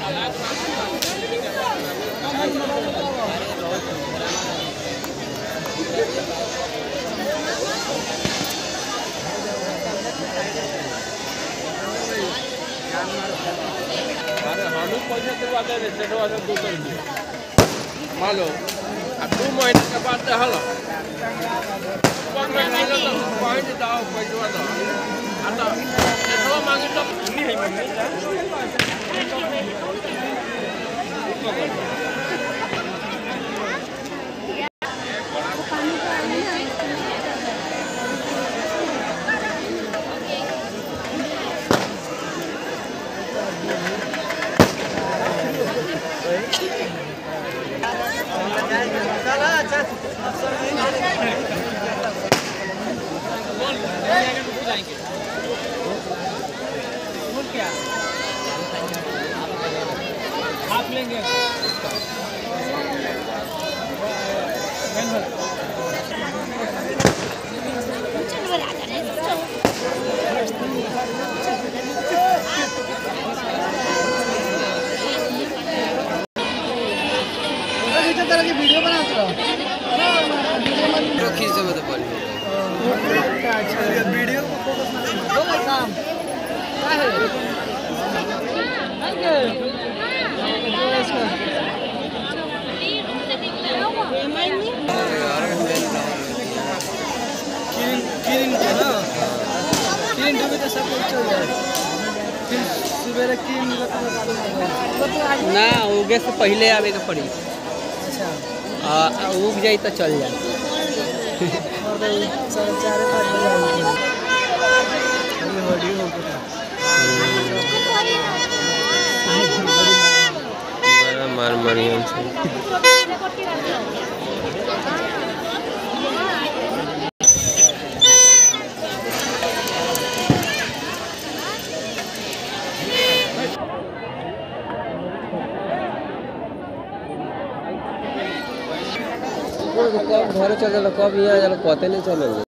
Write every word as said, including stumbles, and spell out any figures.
अरे हम पैसा देवा दे सेठवा से दो कर दिए मालो अब दो महीने के बाद दे हलो पंद्रह महीने तो पॉइंट दाओ पैसा दो आता सेठवा मांगे तो नहीं है मम्मी आप लेंगे तरह की वीडियो बनाते हो खींच दे तो बोल अच्छा वीडियो को फोकस दो भाई काम क्या है थैंक यू किरिन किरिन के ना किरिन ढूंढे तो सब कुछ चल जाए फिर सुबह किरिन ना उगे से पहले आवे के पड़ी अच्छा उग जाई तो चल जाए और तो चार पाँच बजे आएंगे होड़ी हो गया मार मरियम से कब घर चल कब यहाँ पता नहीं चल